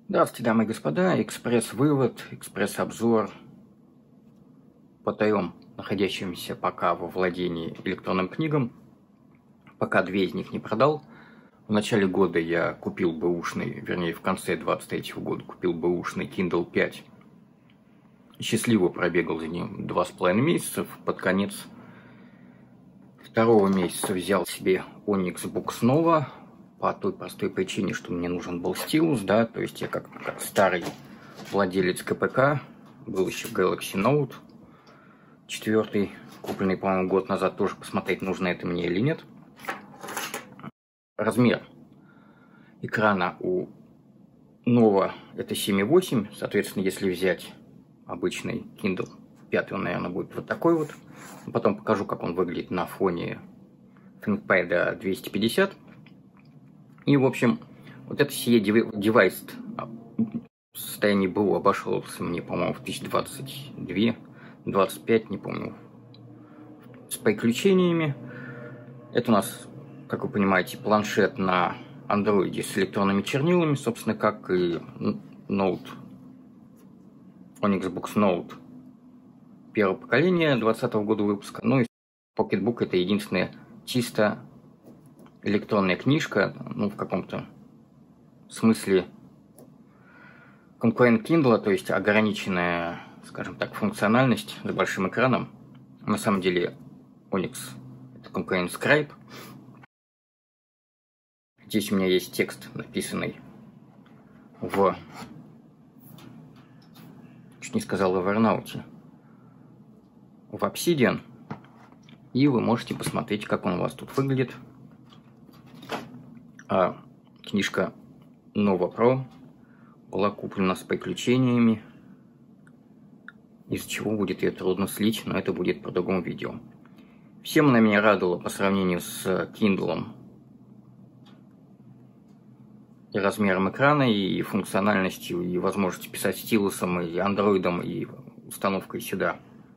Здравствуйте, дамы и господа. Экспресс-вывод, экспресс-обзор по трем находящимся пока во владении электронным книгам. Пока две из них не продал. В начале года я купил бэушный, вернее в конце 23 года купил бэушный Kindle 5. Счастливо пробегал за ним 2,5 месяца. Под конец второго месяца взял себе Onyx Book снова. По той простой причине, что мне нужен был стилус, да, то есть я как старый владелец КПК, был еще Galaxy Note 4, купленный, по-моему, год назад, тоже посмотреть, нужно это мне или нет. Размер экрана у нового это 7,8, соответственно, если взять обычный Kindle 5, он, наверное, будет вот такой вот. Потом покажу, как он выглядит на фоне ThinkPad 250. И, в общем, вот это сие девайс в состоянии БУ обошелся мне, по-моему, в 1022, 25, не помню, с приключениями. Это у нас, как вы понимаете, планшет на андроиде с электронными чернилами, собственно, как и Note, Onyx Books Note первого поколения 2020 года выпуска. Ну и Pocketbook — это единственная чисто электронная книжка, ну, в каком-то смысле конкурент Kindle, то есть ограниченная, скажем так, функциональность с большим экраном. На самом деле Onyx — это конкурент Scribe. Здесь у меня есть текст, написанный чуть не сказал, в Evernote, в Obsidian. И вы можете посмотреть, как он у вас тут выглядит. Книжка Nova Pro была куплена с приключениями, из-за чего будет ее трудно слить, но это будет по другому видео. Всем она меня радовала по сравнению с Kindle и размером экрана, и функциональностью, и возможностью писать стилусом, и андроидом, и установкой сюда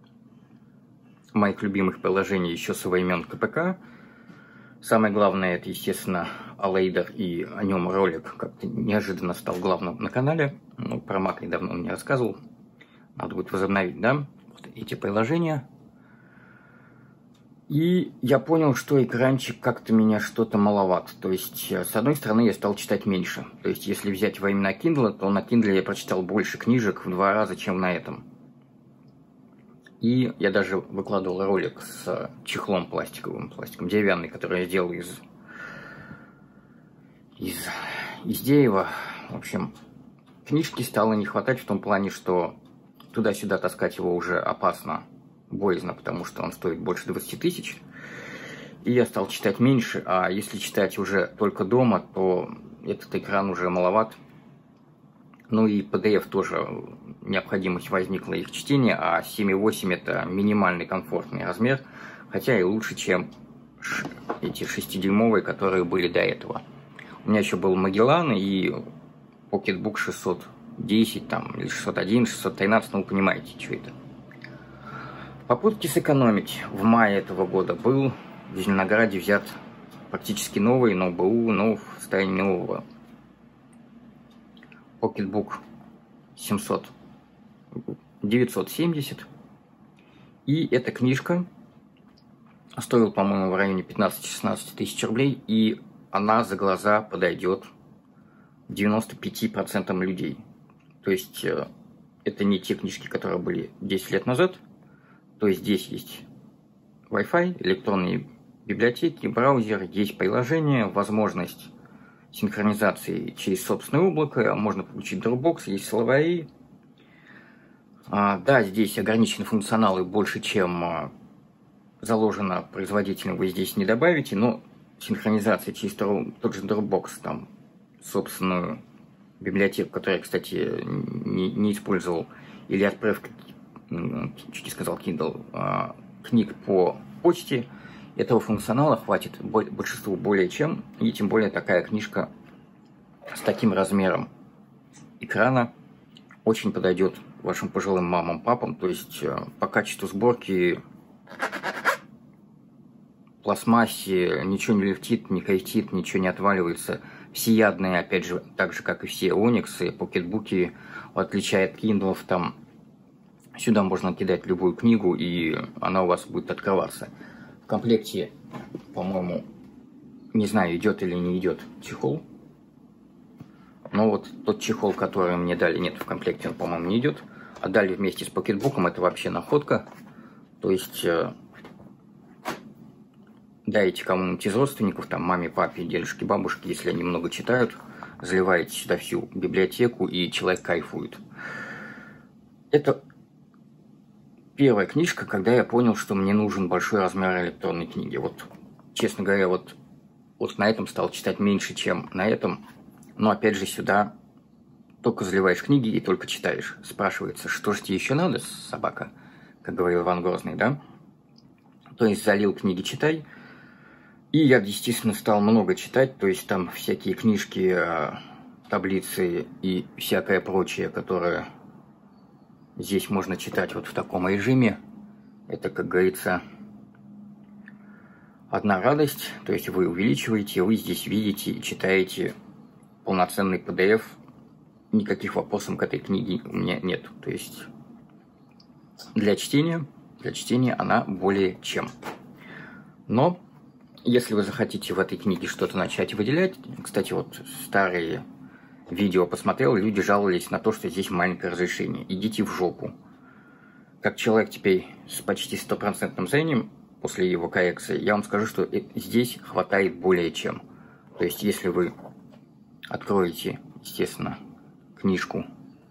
моих любимых приложений еще со времен КПК. Самое главное, это, естественно, Alleider, и о нем ролик как-то неожиданно стал главным на канале. Ну, про Mac я давно не рассказывал. Надо будет возобновить, да, вот эти приложения. И я понял, что экранчик как-то меня что-то маловат. То есть, с одной стороны, я стал читать меньше. То есть, если взять во именно Kindle, то на Kindle я прочитал больше книжек в 2 раза, чем на этом. И я даже выкладывал ролик с чехлом пластиком деревянный, который я сделал из дерева. В общем, книжки стало не хватать в том плане, что туда-сюда таскать его уже опасно, боязно, потому что он стоит больше 20 тысяч. И я стал читать меньше, а если читать уже только дома, то этот экран уже маловат. Ну и PDF тоже необходимость возникла их чтения, а 7,8 это минимальный комфортный размер, хотя и лучше, чем эти 6-дюймовые, которые были до этого. У меня еще был Magellan и Pocketbook 610, там, или 601, 613, ну вы понимаете, что это. В попытке сэкономить в мае этого года был в Зеленограде взят практически новый, но БУ, но в состоянии нового Pocketbook 970. И эта книжка стоила, по-моему, в районе 15-16 тысяч рублей, и она за глаза подойдет 95% людей. То есть это не те книжки, которые были 10 лет назад. То есть здесь есть Wi-Fi, электронные библиотеки, браузер, есть приложение, возможность синхронизации через собственное облако, можно получить Dropbox, есть словари. Да, здесь ограничены функционалы больше, чем заложено производителем, вы здесь не добавите, но синхронизация через тот же Dropbox, там, собственную библиотеку, которую я, кстати, не использовал, или отправка, чуть не сказал Kindle, книг по почте, этого функционала хватит большинству более чем, и тем более такая книжка с таким размером экрана очень подойдет вашим пожилым мамам, папам. То есть по качеству сборки, пластмассе ничего не летит, не кайтит, ничего не отваливается. всеядные, опять же, так же, как и все Onyx и покетбуки, в отличие от Kindle, там сюда можно кидать любую книгу, и она у вас будет открываться. В комплекте, по-моему, не знаю, идет или не идет чехол. Но вот тот чехол, который мне дали, нет, в комплекте он, по-моему, не идет. А дали вместе с покетбуком, это вообще находка. То есть даете кому-нибудь из родственников, там, маме, папе, дедушке, бабушке, если они много читают, заливаете сюда всю библиотеку, и человек кайфует. Это первая книжка, когда я понял, что мне нужен большой размер электронной книги. Вот, честно говоря, вот на этом стал читать меньше, чем на этом. Но опять же сюда только заливаешь книги и только читаешь. Спрашивается, что же тебе еще надо, собака, как говорил Иван Грозный, да? То есть залил книги, читай. И я, естественно, стал много читать. То есть там всякие книжки, таблицы и всякое прочее, которое здесь можно читать вот в таком режиме. Это, как говорится, одна радость. То есть вы увеличиваете, вы здесь видите и читаете полноценный PDF. Никаких вопросов к этой книге у меня нет. То есть для чтения она более чем. Но если вы захотите в этой книге что-то начать выделять, кстати, вот старые видео посмотрел, люди жаловались на то, что здесь маленькое разрешение. Идите в жопу. Как человек теперь с почти 100% зрением после его коррекции, я вам скажу, что здесь хватает более чем. То есть если вы откроете, естественно, книжку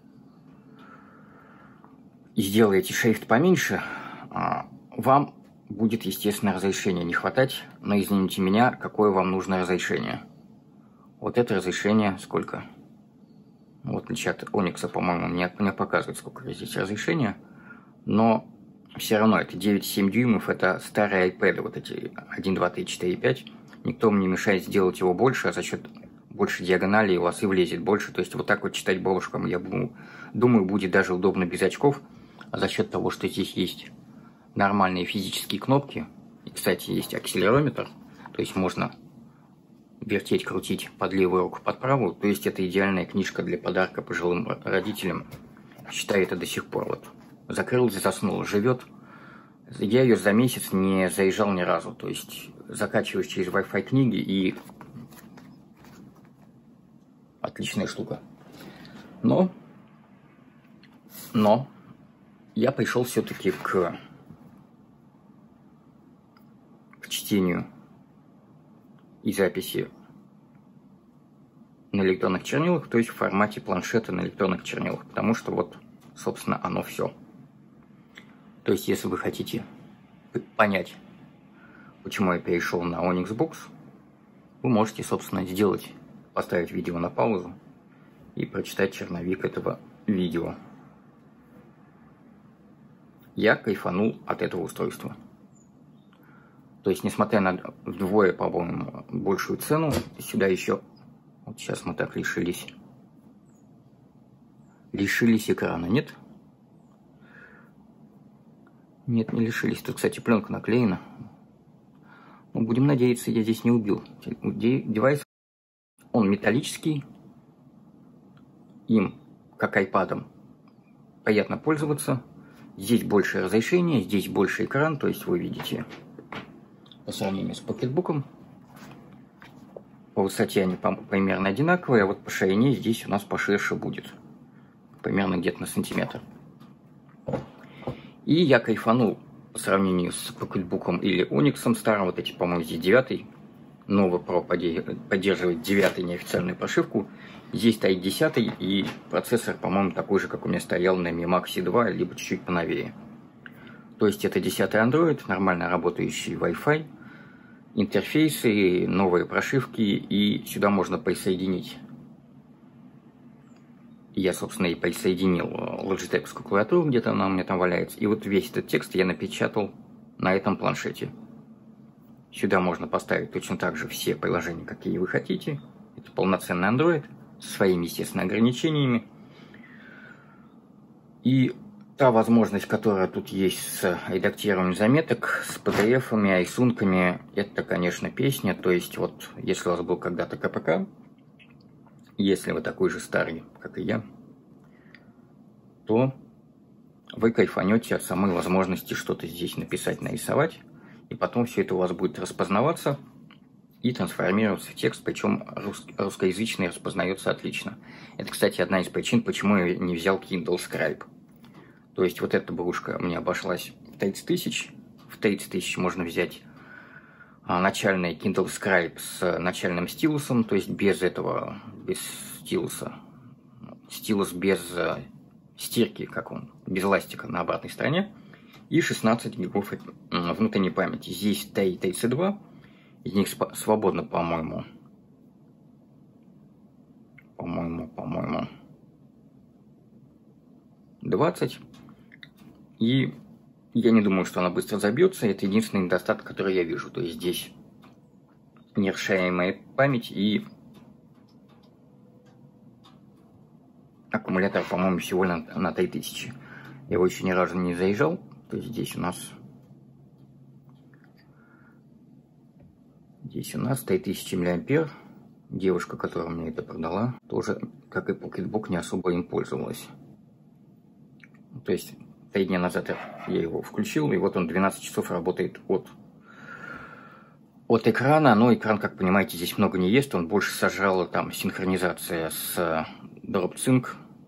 и сделаете шрифт поменьше, вам будет, естественно, разрешение не хватать. Но, извините меня, какое вам нужно разрешение? Вот это разрешение сколько? Вот в отличие от Onyx, по-моему, мне показывает, сколько здесь разрешения. Но все равно это 9,7 дюймов, это старые iPad, вот эти 1, 2, 3, 4, 5. Никто мне не мешает сделать его больше, а за счет больше диагонали у вас и влезет больше. То есть вот так вот читать бабушкам, я думаю, будет даже удобно без очков. А за счет того, что здесь есть нормальные физические кнопки, и, кстати, есть акселерометр, то есть можно вертеть, крутить под левую руку, под правую. То есть это идеальная книжка для подарка пожилым родителям. Считаю это до сих пор. Вот закрылся, заснул, живет. Я ее за месяц не заезжал ни разу. То есть закачиваешь через Wi-Fi книги, и отличная штука. Но я пришел все-таки к чтению и записи на электронных чернилах, то есть в формате планшета на электронных чернилах, потому что вот, собственно, оно все. То есть, если вы хотите понять, почему я перешел на Onyx Books, вы можете, собственно, поставить видео на паузу и прочитать черновик этого видео. Я кайфанул от этого устройства. То есть, несмотря на вдвое, по-моему, большую цену, сюда еще... Вот сейчас мы так лишились экрана, нет? Нет, не лишились. Тут, кстати, пленка наклеена. Но будем надеяться, я здесь не убил. Девайс, он металлический. Им, как айпадом, приятно пользоваться. Здесь больше разрешение, здесь больше экран. То есть вы видите, по сравнению с покетбуком, по высоте они примерно одинаковые, а вот по ширине здесь у нас поширше будет. Примерно где-то на сантиметр. И я кайфанул по сравнению с покетбуком или Onyx старым. Вот эти, по-моему, здесь 9. Новый Pro поддерживает 9 неофициальную прошивку. Здесь стоит 10, и процессор, по-моему, такой же, как у меня стоял на Mi Max 2, либо чуть-чуть поновее. То есть это 10 Android, нормально работающий Wi-Fi, интерфейсы, новые прошивки, и сюда можно присоединить. Я, собственно, и присоединил Logitech клавиатуру, где-то она у меня там валяется. И вот весь этот текст я напечатал на этом планшете. Сюда можно поставить точно так же все приложения, какие вы хотите. Это полноценный Android со своими, естественно, ограничениями. И та возможность, которая тут есть с редактированием заметок, с PDF-ами, айсунками, это, конечно, песня. То есть, вот, если у вас был когда-то КПК, если вы такой же старый, как и я, то вы кайфанете от самой возможности что-то здесь написать, нарисовать, и потом все это у вас будет распознаваться и трансформироваться в текст, причем русскоязычный распознается отлично. Это, кстати, одна из причин, почему я не взял Kindle Scribe. То есть вот эта бабушка мне обошлась в 30 тысяч. В 30 тысяч можно взять начальный Kindle Scribe с начальным стилусом, то есть без этого, без стилуса. Стилус без стирки, как он, без ластика на обратной стороне. И 16 гигов внутренней памяти. Здесь TI-32. Из них свободно, по-моему, 20. И я не думаю, что она быстро забьется. Это единственный недостаток, который я вижу. То есть здесь нерешаемая память и аккумулятор, по-моему, всего на 3000. Я его еще ни разу не заезжал. То есть здесь у нас 3000 мА. Девушка, которая мне это продала, тоже, как и Pocketbook, не особо им пользовалась. То есть 3 дня назад я его включил, и вот он 12 часов работает от экрана. Но экран, как понимаете, здесь много не ест. Он больше сожрал там синхронизация с DropSync,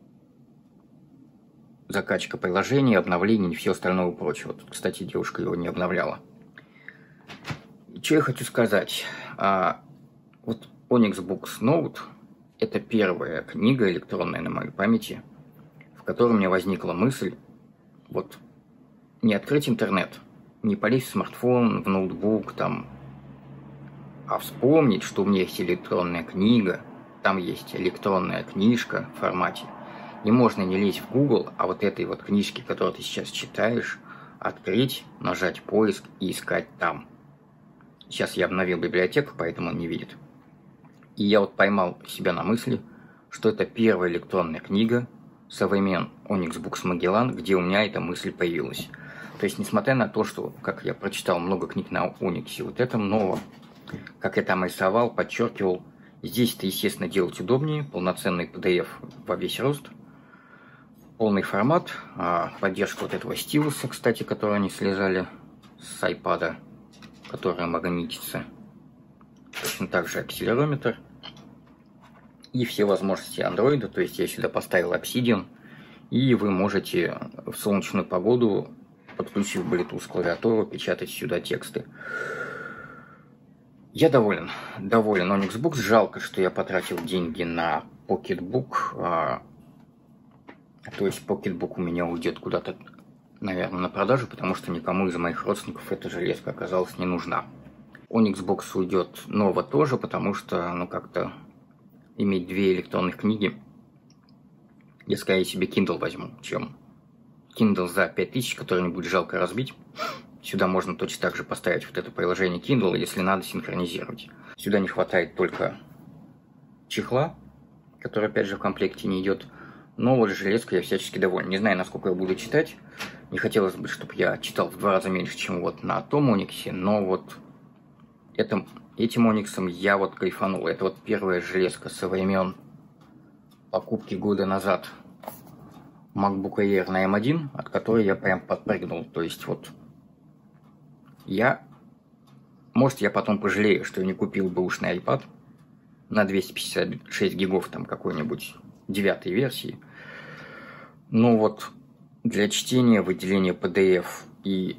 закачка приложений, обновлений и все остального прочего. Тут, кстати, девушка его не обновляла. Что я хочу сказать? Вот Onyx Books Note – это первая книга электронная на моей памяти, в которой у меня возникла мысль вот не открыть интернет, не полезть в смартфон, в ноутбук, там, а вспомнить, что у меня есть электронная книга, там есть электронная книжка в формате. Не можно не лезть в Google, а вот этой вот книжки, которую ты сейчас читаешь, открыть, нажать поиск и искать там. Сейчас я обновил библиотеку, поэтому он не видит. И я вот поймал себя на мысли, что это первая электронная книга со времен Onyx Books Magellan, где у меня эта мысль появилась. То есть, несмотря на то, что, как я прочитал много книг на Onyx, вот это ново, как я там рисовал, подчеркивал, здесь это, естественно, делать удобнее, полноценный PDF во весь рост, полный формат, поддержка вот этого стилуса, кстати, который они слезали с iPad, который магнитится. Точно так же акселерометр. И все возможности Android. То есть я сюда поставил Obsidian. И вы можете в солнечную погоду, подключив Bluetooth клавиатуру, печатать сюда тексты. Я доволен. Доволен Onyx Books. Жалко, что я потратил деньги на Pocketbook. То есть Pocketbook у меня уйдет куда-то, наверное, на продажу, потому что никому из моих родственников эта железка оказалась не нужна. Onyx Books уйдет ново тоже, потому что, ну, как-то иметь 2 электронных книги, я скорее себе Kindle возьму, чем Kindle за 5000, который не будет жалко разбить. Сюда можно точно так же поставить вот это приложение Kindle, если надо синхронизировать. Сюда не хватает только чехла, который, опять же, в комплекте не идет. Но вот железкой я всячески доволен. Не знаю, насколько я буду читать. Не хотелось бы, чтобы я читал в 2 раза меньше, чем вот на том Onyx, но вот этим Onyx'ом я вот кайфанул. Это вот первая железка со времен покупки года назад MacBook Air на M1, от которой я прям подпрыгнул. То есть вот может, я потом пожалею, что я не купил бэушный iPad на 256 гигов там какой-нибудь 9 версии. Но вот для чтения, выделения PDF и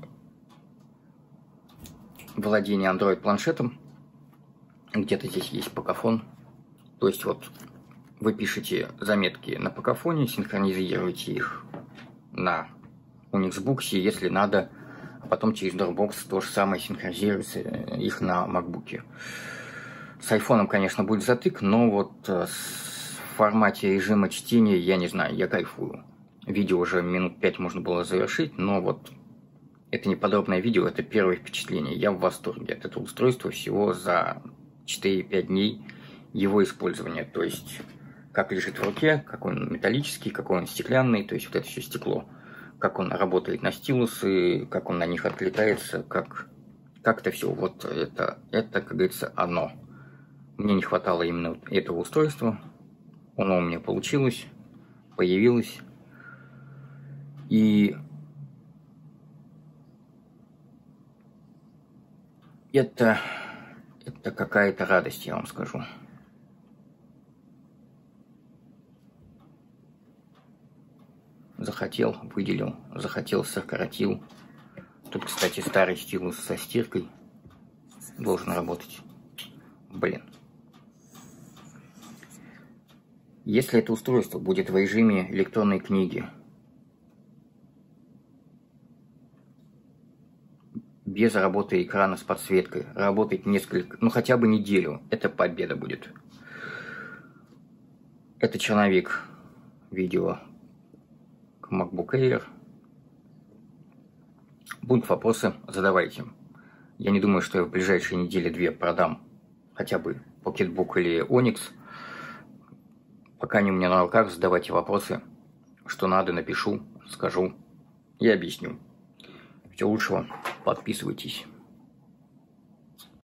владения Android планшетом, где-то здесь есть покафон. То есть вот вы пишете заметки на покафоне, синхронизируете их на Onyx Books, если надо, а потом через Dropbox то же самое синхронизируется их на MacBook. С айфоном, конечно, будет затык, но вот в формате режима чтения, я не знаю, я кайфую. Видео уже минут 5 можно было завершить, но вот это не подробное видео, это первое впечатление. Я в восторге от этого устройства всего за 4-5 дней его использования. То есть, как лежит в руке, какой он металлический, какой он стеклянный, то есть вот это все стекло. Как он работает на стилусы, как он на них откликается, как-то все. Вот это, как говорится, оно. Мне не хватало именно этого устройства. Оно у меня получилось, появилось. И это какая-то радость, я вам скажу. Захотел, выделил, захотел, сократил. Тут, кстати, старый стилус со стиркой должен работать. Блин. Если это устройство будет в режиме электронной книги, без работы экрана с подсветкой, работать несколько, ну хотя бы неделю, это победа будет. Это черновик видео к MacBook Air. Будут вопросы, задавайте. Я не думаю, что я в ближайшие недели-две продам хотя бы Pocketbook или Onyx. Пока они у меня на руках, задавайте вопросы. Что надо, напишу, скажу и объясню. Всего лучшего. Подписывайтесь.